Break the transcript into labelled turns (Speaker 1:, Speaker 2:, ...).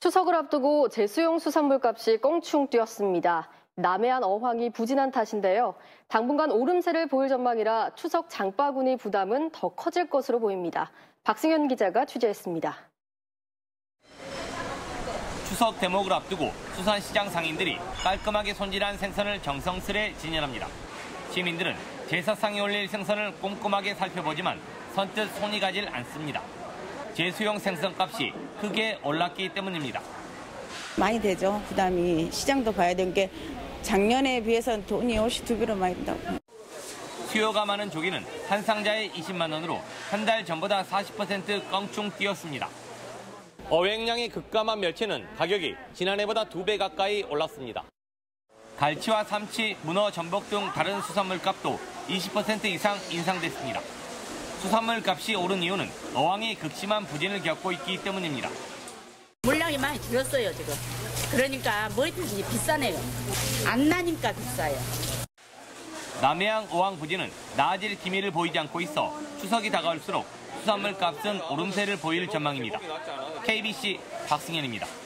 Speaker 1: 추석을 앞두고 제수용 수산물 값이 껑충 뛰었습니다. 남해안 어항이 부진한 탓인데요. 당분간 오름세를 보일 전망이라 추석 장바구니 부담은 더 커질 것으로 보입니다. 박승현 기자가 취재했습니다.
Speaker 2: 추석 대목을 앞두고 수산시장 상인들이 깔끔하게 손질한 생선을 정성스레 진열합니다. 시민들은 제사상에 올릴 생선을 꼼꼼하게 살펴보지만 선뜻 손이 가질 않습니다. 제수용 생선값이 크게 올랐기 때문입니다.
Speaker 3: 많이 되죠. 부담이. 시장도 봐야 되는 게 작년에 비해서는 돈이 훨씬 2배로 많이 든다고.
Speaker 2: 수요가 많은 조기는 한 상자에 20만 원으로 한 달 전보다 40% 껑충 뛰었습니다. 어획량이 급감한 멸치는 가격이 지난해보다 2배 가까이 올랐습니다. 갈치와 삼치, 문어, 전복 등 다른 수산물 값도 20% 이상 인상됐습니다. 수산물 값이 오른 이유는 어항이 극심한 부진을 겪고 있기 때문입니다.
Speaker 4: 물량이 많이 줄었어요, 지금. 그러니까 뭐든지 비싸네요. 안 나니까 비싸요.
Speaker 2: 남해안 어항 부진은 나아질 기미를 보이지 않고 있어 추석이 다가올수록 수산물 값은 오름세를 보일 전망입니다. KBC 박승현입니다.